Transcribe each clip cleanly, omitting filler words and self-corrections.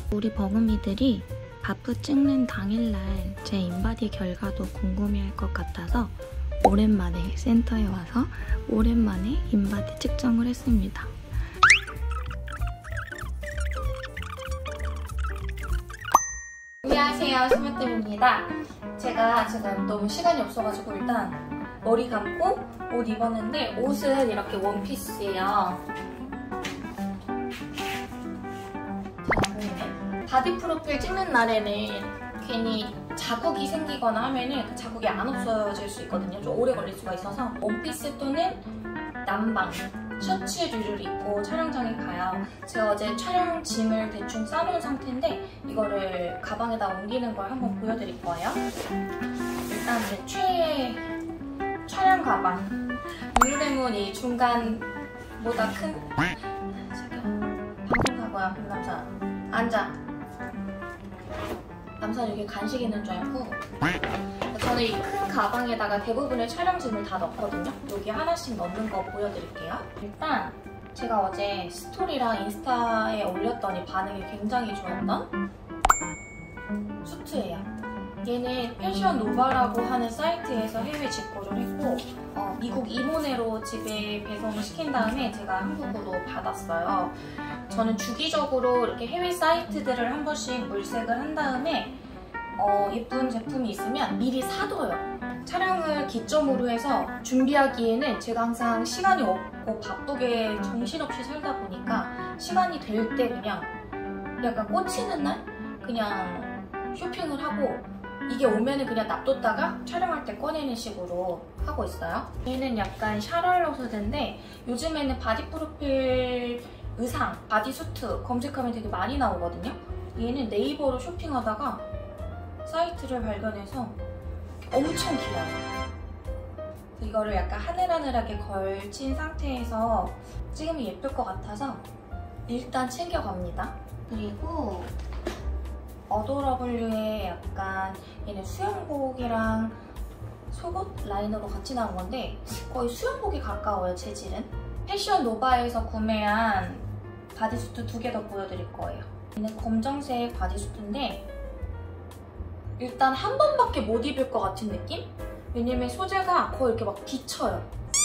우리 버금이들이 바프 찍는 당일날 제 인바디 결과도 궁금해할 것 같아서 오랜만에 센터에 와서 오랜만에 인바디 측정을 했습니다. 안녕하세요, 스마뜸입니다. 제가 지금 너무 시간이 없어가지고 일단 머리 감고 옷 입었는데 옷은 이렇게 원피스예요. 바디 프로필 찍는 날에는 괜히 자국이 생기거나 하면은 그 자국이 안 없어질 수 있거든요. 좀 오래 걸릴 수가 있어서 원피스 또는 남방 셔츠류를 입고 촬영장에 가요. 제가 어제 촬영 짐을 대충 싸놓은 상태인데 이거를 가방에다 옮기는 걸 한번 보여드릴 거예요. 일단 제 최애 촬영 가방 룰루레몬 이 중간보다 큰 방송 가고요. 남자 앉아. 남자는 여기 간식 있는 줄 알고 저는 이 큰 가방에다가 대부분의 촬영짐을 다 넣거든요. 여기 하나씩 넣는 거 보여드릴게요. 일단 제가 어제 스토리랑 인스타에 올렸더니 반응이 굉장히 좋았던 수트예요. 얘는 패션 노바라고 하는 사이트에서 해외 직구를 했고 미국 이모네로 집에 배송을 시킨 다음에 제가 한국으로 받았어요. 저는 주기적으로 이렇게 해외 사이트들을 한 번씩 물색을 한 다음에 예쁜 제품이 있으면 미리 사둬요. 촬영을 기점으로 해서 준비하기에는 제가 항상 시간이 없고 바쁘게 정신없이 살다 보니까 시간이 될 때 그냥 약간 꽂히는 날 그냥 쇼핑을 하고 이게 오면은 그냥 놔뒀다가 촬영할 때 꺼내는 식으로 하고 있어요. 얘는 약간 샤랄로스인데 요즘에는 바디 프로필 의상, 바디수트 검색하면 되게 많이 나오거든요. 얘는 네이버로 쇼핑하다가 사이트를 발견해서 엄청 길어요. 이거를 약간 하늘하늘하게 걸친 상태에서 찍으면 예쁠 것 같아서 일단 챙겨갑니다. 그리고 어도러블유의 약간 얘는 수영복이랑 속옷 라인으로 같이 나온 건데 거의 수영복에 가까워요, 재질은. 패션 노바에서 구매한 바디수트 2개 더 보여드릴 거예요. 얘는 검정색 바디수트인데 일단 한 번밖에 못 입을 것 같은 느낌? 왜냐면 소재가 거의 이렇게 막 비쳐요.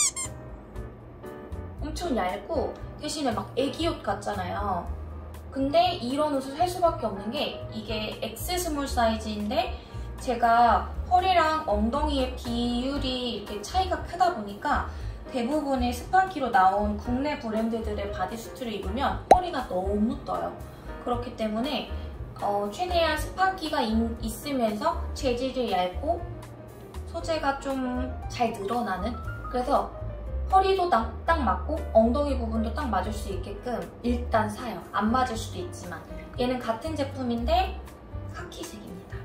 엄청 얇고 대신에 막 애기옷 같잖아요. 근데 이런 옷을 살 수밖에 없는 게 이게 X 스몰 사이즈인데 제가 허리랑 엉덩이의 비율이 이렇게 차이가 크다 보니까 대부분의 스판키로 나온 국내 브랜드들의 바디수트를 입으면 허리가 너무 떠요. 그렇기 때문에 최대한 스판키가 있으면서 재질이 얇고 소재가 좀 잘 늘어나는 그래서 허리도 딱 맞고 엉덩이 부분도 딱 맞을 수 있게끔 일단 사요. 안 맞을 수도 있지만 얘는 같은 제품인데 카키색입니다.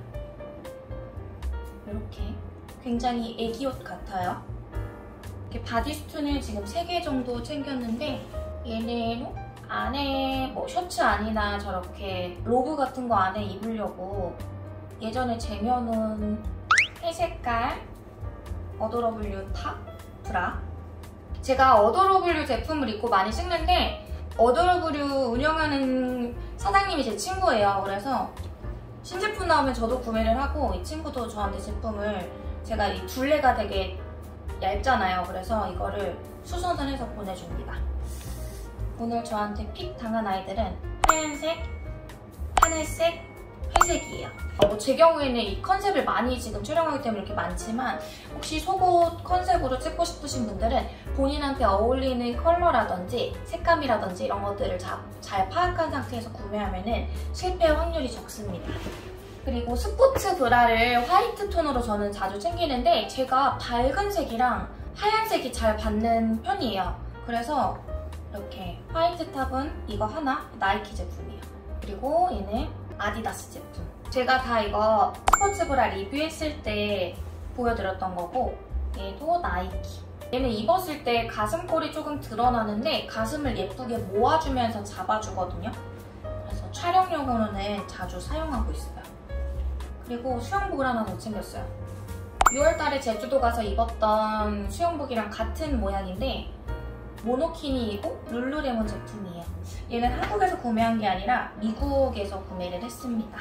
이렇게 굉장히 애기옷 같아요. 이렇게 바디수트는 지금 3개 정도 챙겼는데 얘는 안에 뭐 셔츠 안이나 저렇게 로브 같은 거 안에 입으려고 예전에 쟁여놓은 회색깔 어도러블유 탑 브라. 제가 어도러블유 제품을 입고 많이 찍는데 어도러블유 운영하는 사장님이 제 친구예요. 그래서 신제품 나오면 저도 구매를 하고 이 친구도 저한테 제품을 제가 이 둘레가 되게 얇잖아요. 그래서 이거를 수선을 해서 보내줍니다. 오늘 저한테 픽 당한 아이들은 하얀색, 하늘색, 회색이에요. 제 경우에는 이 컨셉을 많이 지금 촬영하기 때문에 이렇게 많지만 혹시 속옷 컨셉으로 찍고 싶으신 분들은 본인한테 어울리는 컬러라든지 색감이라든지 이런 것들을 잘 파악한 상태에서 구매하면 실패 확률이 적습니다. 그리고 스포츠 브라를 화이트 톤으로 저는 자주 챙기는데 제가 밝은 색이랑 하얀색이 잘 받는 편이에요. 그래서 이렇게 화이트 탑은 이거 하나 나이키 제품이에요. 그리고 얘는 아디다스 제품. 제가 다 이거 스포츠 브라 리뷰했을 때 보여드렸던 거고 얘도 나이키. 얘는 입었을 때 가슴골이 조금 드러나는데 가슴을 예쁘게 모아주면서 잡아주거든요. 그래서 촬영용으로는 자주 사용하고 있어요. 그리고 수영복을 하나 더 챙겼어요. 6월달에 제주도 가서 입었던 수영복이랑 같은 모양인데 모노키니이고 룰루레몬 제품이에요. 얘는 한국에서 구매한 게 아니라 미국에서 구매를 했습니다.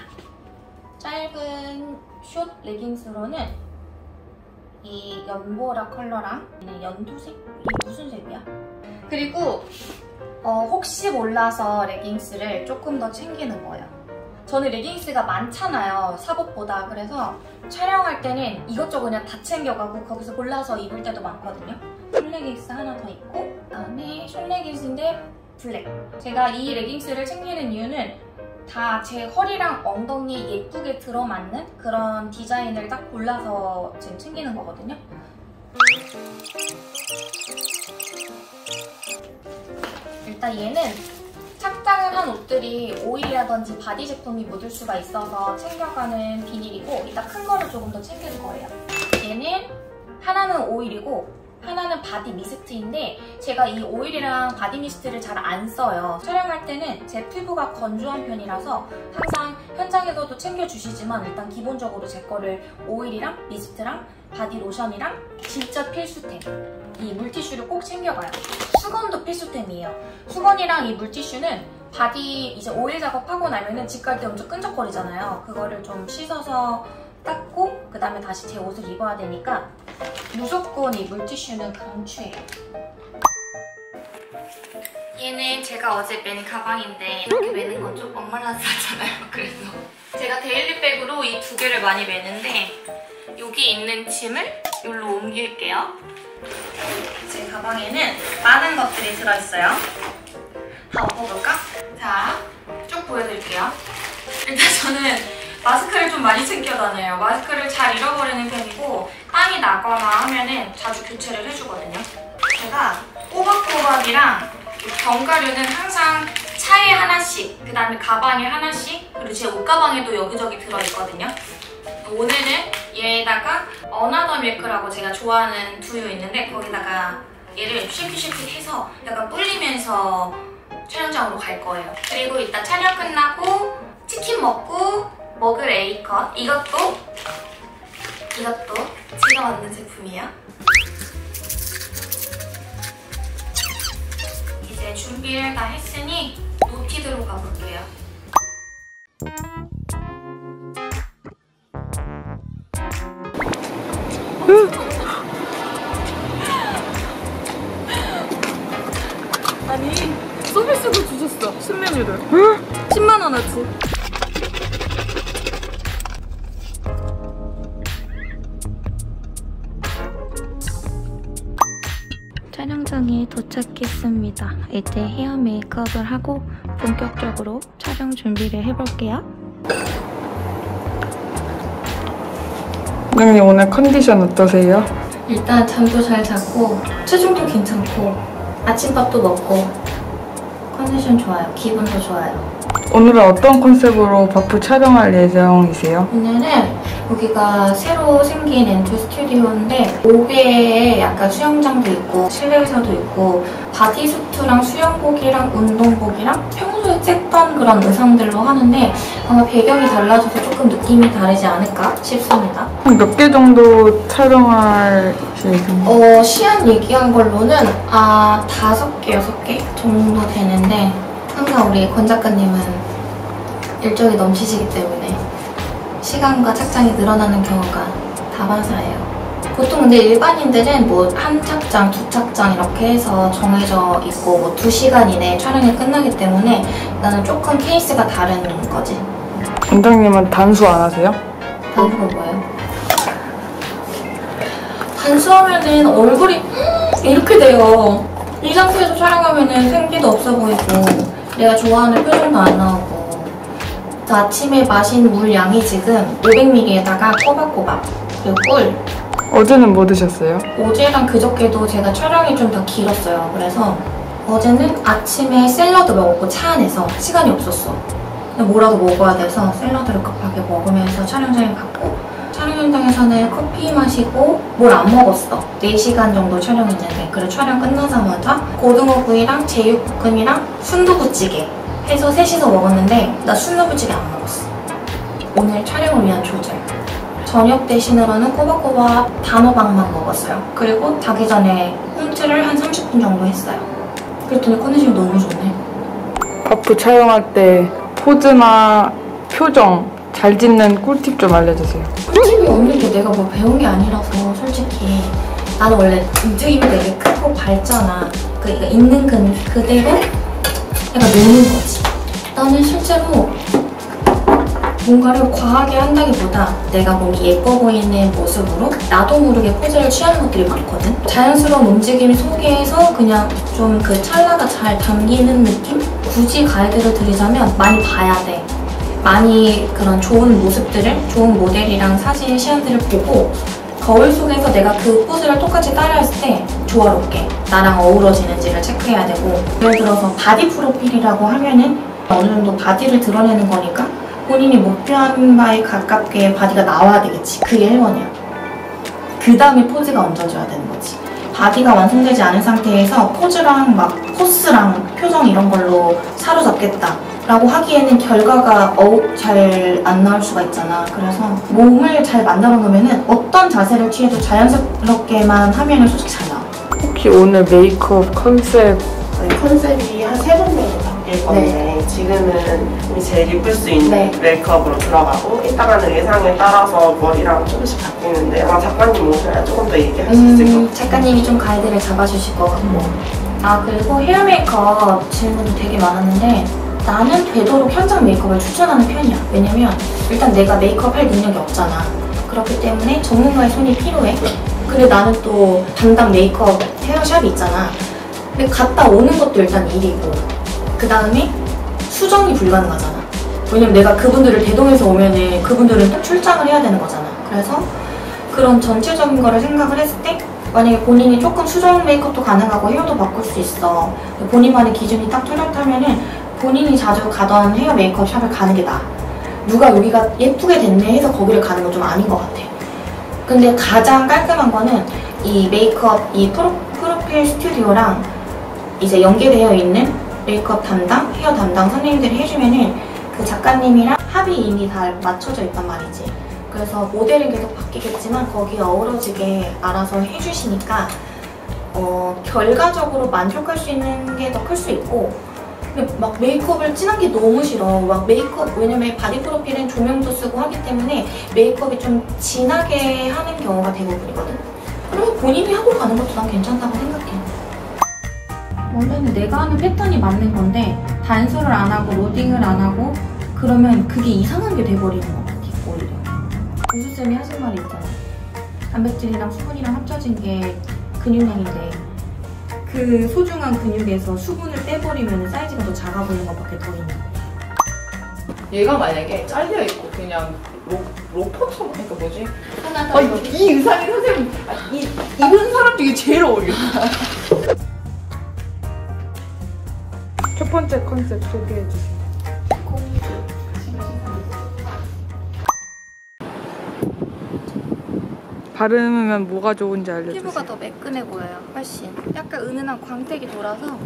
짧은 숏 레깅스로는 이 연보라 컬러랑 얘는 연두색? 이게 무슨 색이야? 그리고 혹시 몰라서 레깅스를 조금 더 챙기는 거예요. 저는 레깅스가 많잖아요, 사복보다. 그래서 촬영할 때는 이것저것 그냥 다 챙겨가고 거기서 골라서 입을 때도 많거든요. 숏레깅스 하나 더 입고, 그다음에 숏레깅스인데 블랙. 제가 이 레깅스를 챙기는 이유는 다 제 허리랑 엉덩이에 예쁘게 들어맞는 그런 디자인을 딱 골라서 지금 챙기는 거거든요. 일단 얘는 착장을 한 옷들이 오일이라든지 바디 제품이 묻을 수가 있어서 챙겨가는 비닐이고, 이따 큰 거를 조금 더 챙길 거예요. 얘는 하나는 오일이고 하나는 바디 미스트인데, 제가 이 오일이랑 바디 미스트를 잘 안 써요. 촬영할 때는 제 피부가 건조한 편이라서 항상 현장에서도 챙겨주시지만 일단 기본적으로 제 거를 오일이랑 미스트랑 바디 로션이랑 진짜 필수템, 이 물티슈를 꼭 챙겨가요. 수건도 필수템이에요. 수건이랑 이 물티슈는 바디 이제 오일 작업하고 나면은 집 갈 때 엄청 끈적거리잖아요. 그거를 좀 씻어서 닦고 그 다음에 다시 제 옷을 입어야 되니까 무조건 이 물티슈는 강추해요. 얘는 제가 어제 맨 가방인데 이렇게 매는 건 좀 엉망하잖아요. 그래서 제가 데일리백으로 이 두 개를 많이 매는데, 여기 있는 짐을 여기로 옮길게요. 제 가방에는 많은 것들이 들어있어요. 다 엎어볼까? 자, 쭉 보여드릴게요. 일단 저는 마스크를 좀 많이 챙겨 다녀요. 마스크를 잘 잃어버리는 편이고 땀이 나거나 하면은 자주 교체를 해주거든요. 제가 꼬박꼬박이랑 견과류는 항상 차에 하나씩, 그 다음에 가방에 하나씩, 그리고 제 옷가방에도 여기저기 들어있거든요. 오늘은 얘에다가 어나더 밀크라고 제가 좋아하는 두유 있는데 거기다가 얘를 쉐킷쉐킷 해서 약간 불리면서 촬영장으로 갈 거예요. 그리고 이따 촬영 끝나고 치킨 먹고 먹을 A컷, 이것도 제가 만든 제품이에요. 이제 준비를 다 했으니 노티드로 가볼게요. 아니, 서비스로 주셨어, 신메뉴를. 10만 원어치. 촬영장에 도착했습니다. 이제 헤어 메이크업을 하고 본격적으로 촬영 준비를 해볼게요. 선생님, 오늘 컨디션 어떠세요? 일단 잠도 잘 잤고 체중도 괜찮고 아침밥도 먹고 컨디션 좋아요. 기분도 좋아요. 오늘은 어떤 컨셉으로 바프 촬영할 예정이세요? 오늘은 여기가 새로 생긴 엔투 스튜디오인데 5개의 약간 수영장도 있고 실내 의사도 있고 바디수트랑 수영복이랑 운동복이랑 평소에 쬐던 그런 의상들로 하는데 아마 배경이 달라져서 조금 느낌이 다르지 않을까 싶습니다. 몇 개 정도 촬영할 예정이세요? 시안 얘기한 걸로는 5개, 6개 정도 되는데 항상 우리 권 작가님은 일정이 넘치시기 때문에 시간과 착장이 늘어나는 경우가 다반사예요. 보통 근데 일반인들은 뭐 한 착장, 두 착장 이렇게 해서 정해져 있고 뭐 2시간 이내에 촬영이 끝나기 때문에 나는 조금 케이스가 다른 거지. 원장님은 단수 안 하세요? 단수가 뭐예요? 단수하면은 얼굴이 이렇게 돼요. 이 상태에서 촬영하면은 생기도 없어 보이고 내가 좋아하는 표정도 안 나오고. 아침에 마신 물 양이 지금 500ml에다가 꼬박꼬박 그리고 꿀. 어제는 뭐 드셨어요? 어제랑 그저께도 제가 촬영이 좀 더 길었어요. 그래서 어제는 아침에 샐러드 먹었고 차 안에서 시간이 없었어. 뭐라도 먹어야 돼서 샐러드를 급하게 먹으면서 촬영장에 갔고 촬영 현장에서는 커피 마시고 뭘 안 먹었어. 4시간 정도 촬영했는데 그래 촬영 끝나자마자 고등어구이랑 제육볶음이랑 순두부찌개 해서 셋이서 먹었는데 나 순두부찌개 안 먹었어. 오늘 촬영을 위한 조절. 저녁 대신으로는 꼬박꼬박 단호박만 먹었어요. 그리고 자기 전에 홈트를 한 30분 정도 했어요. 그랬더니 컨디션이 너무 좋네. 버프 촬영할 때 포즈나 표정 잘 짓는 꿀팁 좀 알려주세요. 꿀팁이 없는데 내가 뭐 배운 게 아니라서 솔직히 나는 원래 움직임이 되게 크고 밝잖아. 그러니까 있는 그대로 약간 노는 거지. 나는 실제로 뭔가를 과하게 한다기보다 내가 몸이 예뻐 보이는 모습으로 나도 모르게 포즈를 취하는 것들이 많거든. 자연스러운 움직임 속에서 그냥 좀 그 찰나가 잘 담기는 느낌? 굳이 가이드를 드리자면 많이 봐야 돼. 많이 그런 좋은 모습들을, 좋은 모델이랑 사진 시안들을 보고 거울 속에서 내가 그 포즈를 똑같이 따라했을 때 조화롭게 나랑 어우러지는지를 체크해야 되고, 예를 들어서 바디 프로필이라고 하면은 어느 정도 바디를 드러내는 거니까 본인이 목표한 바에 가깝게 바디가 나와야 되겠지. 그게 1번이야. 그 다음에 포즈가 얹어져야 되는 거지. 바디가 완성되지 않은 상태에서 포즈랑 막 포스랑 표정 이런 걸로 사로잡겠다 라고 하기에는 결과가 잘 안 나올 수가 있잖아. 그래서 몸을 잘 만들어 놓으면 어떤 자세를 취해도 자연스럽게만 하면 솔직히 잘 나와. 혹시 오늘 메이크업 컨셉 컨셉이 한 3번 정도 바뀔 건데 지금은 우리 제일 예쁠 수 있는 메이크업으로 들어가고 이따가는 의상에 따라서 머리랑 조금씩 바뀌는데 아마 작가님 오셔야 조금 더 얘기할 수 있을 것 같아요. 작가님이 좀 가이드를 잡아주실 것 같고. 아, 그리고 헤어 메이크업 질문이 되게 많았는데 나는 되도록 현장 메이크업을 추천하는 편이야. 왜냐면 일단 내가 메이크업 할 능력이 없잖아. 그렇기 때문에 전문가의 손이 필요해. 근데 나는 또 담당 메이크업 헤어샵이 있잖아. 근데 갔다 오는 것도 일단 일이고 그 다음에 수정이 불가능하잖아. 왜냐면 내가 그분들을 대동해서 오면은 그분들은 또 출장을 해야 되는 거잖아. 그래서 그런 전체적인 거를 생각을 했을 때 만약에 본인이 조금 수정 메이크업도 가능하고 헤어도 바꿀 수 있어. 본인만의 기준이 딱 뚜렷하면은 본인이 자주 가던 헤어 메이크업 샵을 가는 게 나아. 누가 여기가 예쁘게 됐네 해서 거기를 가는 건 좀 아닌 것 같아. 근데 가장 깔끔한 거는 이 메이크업, 이 프로필 스튜디오랑 이제 연계되어 있는 메이크업 담당, 헤어 담당 선생님들이 해주면은 그 작가님이랑 합이 이미 다 맞춰져 있단 말이지. 그래서 모델은 계속 바뀌겠지만 거기에 어우러지게 알아서 해주시니까 결과적으로 만족할 수 있는 게 더 클 수 있고, 근데 막 메이크업을 진한 게 너무 싫어. 막 메이크업, 왜냐면 바디 프로필은 조명도 쓰고 하기 때문에 메이크업이 좀 진하게 하는 경우가 대부분이거든. 그러면 본인이 하고 가는 것도 난 괜찮다고 생각해. 원래는 내가 하는 패턴이 맞는 건데 단수를 안 하고 로딩을 안 하고 그러면 그게 이상한 게 돼버리는 것 같아. 오히려 우수쌤이 하신 말이 있잖아. 단백질이랑 수분이랑 합쳐진 게 근육량인데 그 소중한 근육에서 수분을 빼버리면 사이즈가 더 작아 보이는 것밖에 더 있는 거야. 얘가 만약에 잘려있고 그냥 로퍼처럼, 그러니까 뭐지? 하나 이 의상이 선생님, 입은 사람 중에 제일 어울려. 첫 번째 컨셉 소개해주세요. 바르면 뭐가 좋은지 알려주세요. 피부가 더 매끈해 보여요. 훨씬 약간 은은한 광택이 돌아서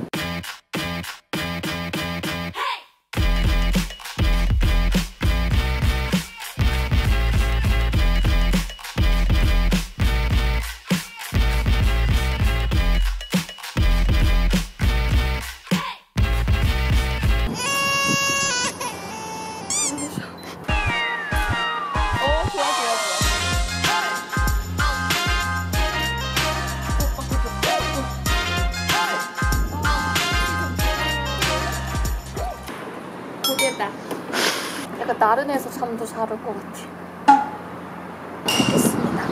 약간 나른해서 잠도 잘 올 것 같아. 됐습니다.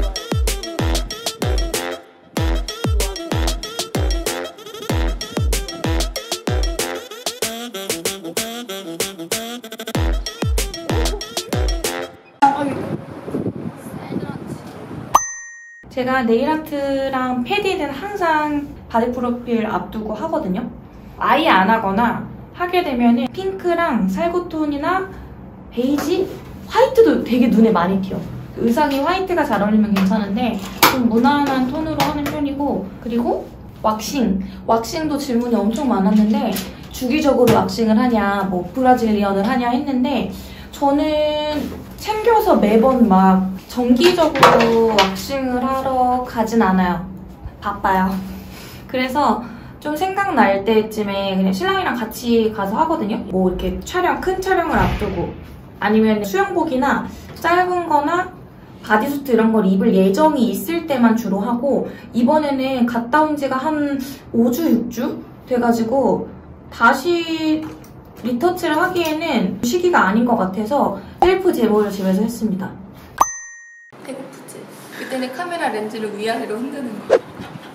제가 네일아트랑 패디는 항상 바디 프로필 앞두고 하거든요. 아예 안 하거나 하게 되면 핑크랑 살구톤이나 베이지, 화이트도 되게 눈에 많이 띄어. 의상이 화이트가 잘 어울리면 괜찮은데 좀 무난한 톤으로 하는 편이고, 그리고 왁싱도 질문이 엄청 많았는데 주기적으로 왁싱을 하냐, 뭐 브라질리언을 하냐 했는데 저는 챙겨서 매번 막 정기적으로 왁싱을 하러 가진 않아요. 바빠요. 그래서 좀 생각날 때쯤에 그냥 신랑이랑 같이 가서 하거든요. 뭐 이렇게 큰 촬영을 앞두고 아니면 수영복이나 짧은 거나 바디수트 이런 걸 입을 예정이 있을 때만 주로 하고, 이번에는 갔다 온 지가 한 5주, 6주 돼가지고 다시 리터치를 하기에는 시기가 아닌 것 같아서 셀프 제모를 집에서 했습니다. 배고프지? 그때는 카메라 렌즈를 위아래로 흔드는 거.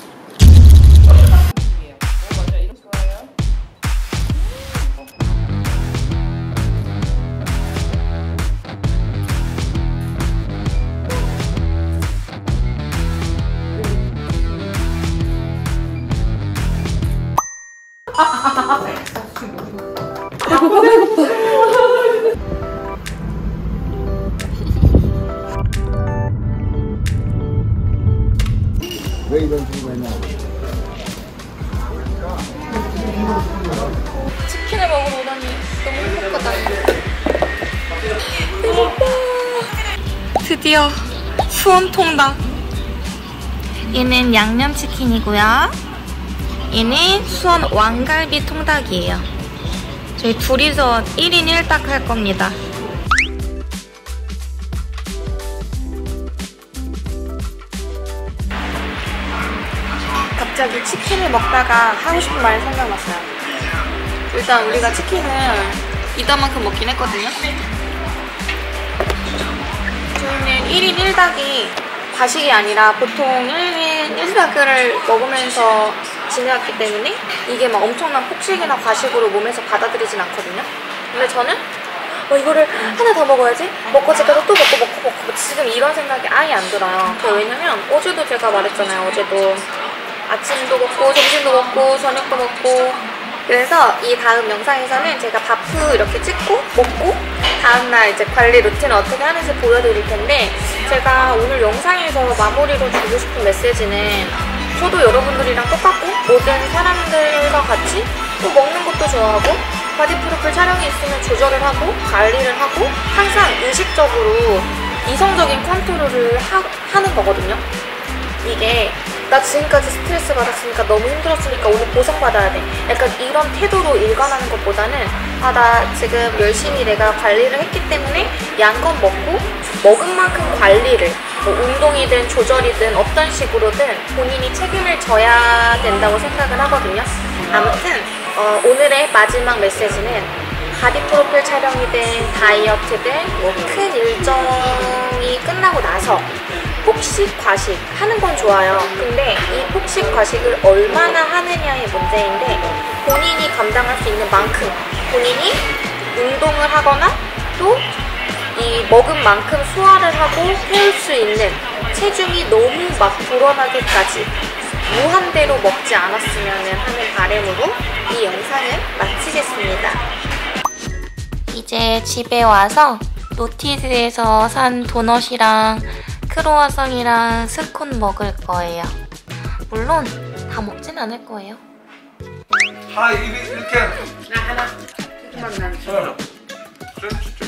왜 이런 친구가 있냐? 치킨을 먹으러 오다니 너무 행복하다. 배고파. 드디어 수원 통닭. 얘는 양념치킨이고요. 얘는 수원 왕갈비 통닭이에요. 저희 둘이서 1인 1닭 할 겁니다. 갑자기 치킨을 먹다가 하고 싶은 말이 생각났어요. 일단 우리가 치킨을 이따만큼 먹긴 했거든요. 저희는 1인 1닭이 과식이 아니라 보통 1인 1닭을 먹으면서 지내왔기 때문에 이게 막 엄청난 폭식이나 과식으로 몸에서 받아들이진 않거든요. 근데 저는 이거를 하나 더 먹어야지, 먹고 집에서 또 먹고 지금 이런 생각이 아예 안 들어요. 왜냐면 어제도 제가 말했잖아요. 어제도 아침도 먹고 점심도 먹고 저녁도 먹고, 그래서 이 다음 영상에서는 제가 바프 이렇게 찍고 먹고 다음날 이제 관리 루틴을 어떻게 하는지 보여드릴 텐데, 제가 오늘 영상에서 마무리로 주고 싶은 메시지는 저도 여러분들이랑 똑같고 모든 사람들과 같이 또 먹는 것도 좋아하고 바디 프로필 촬영이 있으면 조절을 하고 관리를 하고 항상 의식적으로 이성적인 컨트롤을 하는 거거든요. 이게 나 지금까지 스트레스 받았으니까 너무 힘들었으니까 오늘 보상받아야 돼, 약간 이런 태도로 일관하는 것보다는 나 지금 열심히 내가 관리를 했기 때문에 양껏 먹고 먹은 만큼 관리를, 뭐 운동이든 조절이든 어떤 식으로든 본인이 책임을 져야 된다고 생각을 하거든요. 아무튼 오늘의 마지막 메시지는 바디 프로필 촬영이든 다이어트든 뭐 큰 일정이 끝나고 나서 폭식, 과식 하는 건 좋아요. 근데 이 폭식, 과식을 얼마나 하느냐의 문제인데, 본인이 감당할 수 있는 만큼 본인이 운동을 하거나 또 이 먹은 만큼 소화를 하고 태울 수 있는 체중이 너무 막 불어나게까지 무한대로 먹지 않았으면 하는 바람으로 이 영상을 마치겠습니다. 이제 집에 와서 노티드에서 산 도넛이랑 크로와상이랑 스콘 먹을 거예요. 물론 다 먹진 않을 거예요. 하나 이렇게 나 하나 조금만 난. 그래.